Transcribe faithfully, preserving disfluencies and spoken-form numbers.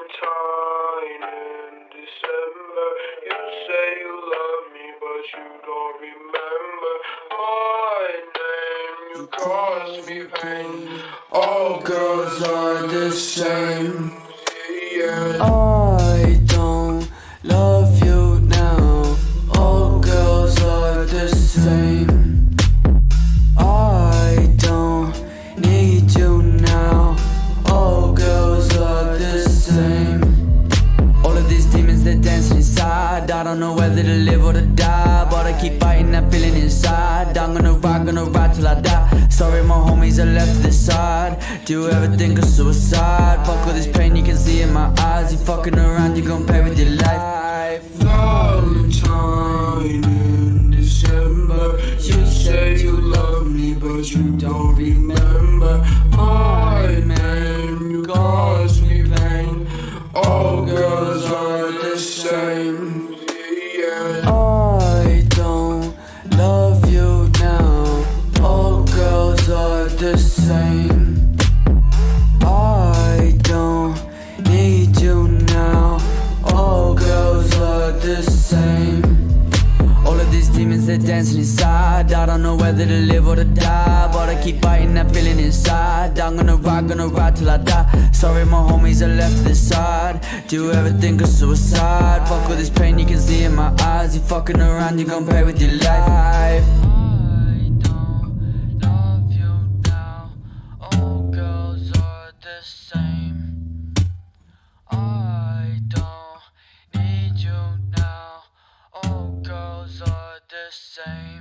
Valentine in December. You say you love me, but you don't remember my name. You cause me pain. All girls are the same. Yeah. I don't love you now. All girls are the same. I don't need you now. All girls are the same. All of these demons, they're dancing inside. I don't know whether to live or to die, but I keep fighting that feeling inside. I'm gonna ride, gonna ride till I die. Sorry my homies are left to the side. Do you ever think of suicide? Fuck all this pain, you can see in my eyes. You fucking around, you gon' pay with your life. Valentine in December. You say you love me, but you don't remember my name. You cause me pain. All girls are the same. Yeah. I don't love you now. All girls are the same. I don't need you now. All girls are the same. All of these demons, they're dancing inside. I don't know whether to live or to die, but I keep fighting that feeling inside. I'm gonna ride, gonna ride till I die. Sorry my homies are left to the side. Do you ever think of suicide? Fuck all this pain, you can see in my eyes. You fucking around, you gon' pay with your life. I don't love you now. All girls are the same. I don't need you now. All girls are the same.